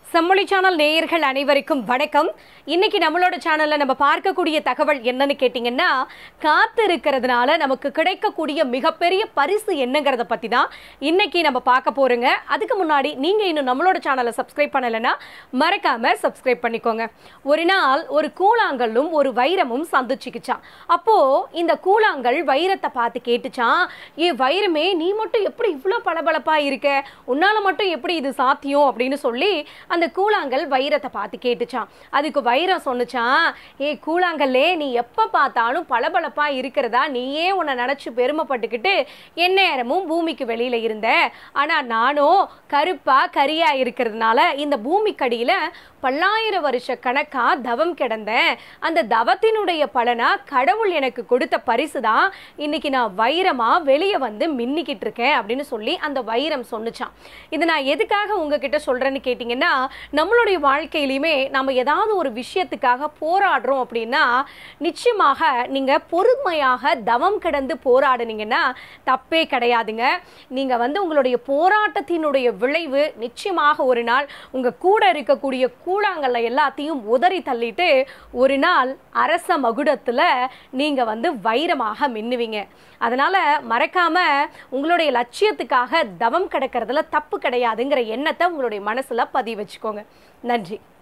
செம்மொழி சேனல் நேயர்கள் அனைவருக்கும் வணக்கம். இன்னைக்கு நம்மளோட சேனல்ல நம்ம பார்க்கக்கூடிய தகவல் என்னன்னு கேட்டீங்கன்னா, காத்து இருக்கிறதுனால நமக்கு கிடைக்கக்கூடிய மிகப்பெரிய பரிசு என்னங்கிறத பத்தி தான் இன்னைக்கு நம்ம பார்க்க போறோங்க. அதுக்கு முன்னாடி நீங்க இன்னும் நம்மளோட சேனலை சப்ஸ்கிரைப் பண்ணலைன்னா மறக்காம சப்ஸ்கிரைப் பண்ணிக்கோங்க. ஒரு நாள் ஒரு கூழாங்கல்லும் ஒரு வைரமும் சந்திச்சுக்கிச்சான். அப்போ இந்த கூழாங்கல் வைரத்தை பார்த்து கேட்டுச்சான், ஏ வைரமே, நீ மட்டும் எப்படி இவ்வளோ பளபளப்பா இருக்க, உன்னால மட்டும் எப்படி இது சாத்தியம் அப்படின்னு சொல்லி அந்த கூழாங்கல் வைரத்தை பார்த்து கேட்டுச்சான். அதுக்கு வைரம் சொன்னுச்சான், ஏ கூழாங்கல்லே, நீ எப்ப பார்த்தாலும் பளபளப்பா இருக்கிறதா நீயே உன்னை நினைச்சு பெருமைப்பட்டுக்கிட்டு எந்நேரமும் பூமிக்கு வெளியில இருந்த. ஆனா நானும் கருப்பா கரியா இருக்கிறதுனால இந்த பூமிக்கடியில பல்லாயிரம் வருஷ கணக்கா தவம் கிடந்தேன். அந்த தவத்தினுடைய பலனா கடவுள் எனக்கு கொடுத்த பரிசு தான் இன்னைக்கு நான் வைரமா வெளியே வந்து மின்னிக்கிட்டு இருக்கேன் அப்படின்னு சொல்லி அந்த வைரம் சொன்னுச்சான். இது நான் எதுக்காக உங்ககிட்ட சொல்றேன்னு கேட்டீங்கன்னா, நம்மளுடைய வாழ்க்கையிலுமே நம்ம ஏதாவது ஒரு விஷயத்துக்காக போராடுறோம் அப்படின்னா நிச்சயமாக நீங்க பொறுமையாக தவம் கிடந்து போராடுனீங்கன்னா தப்பே கிடையாதுங்க. நீங்க வந்து உங்களுடைய போராட்டத்தினுடைய விளைவு நிச்சயமாக ஒரு நாள் உங்க கூட இருக்கக்கூடிய கூழாங்கல்ல எல்லாத்தையும் உதறி தள்ளிட்டு ஒரு நாள் அரச மகுடத்துல நீங்க வந்து வைரமாக மின்னுவீங்க. அதனால மறக்காம உங்களுடைய லட்சியத்துக்காக தவம் கிடக்கிறதுல தப்பு கிடையாதுங்கிற எண்ணத்தை உங்களுடைய மனசுல பதிவு வச்சுக்கோங்க. நன்றி.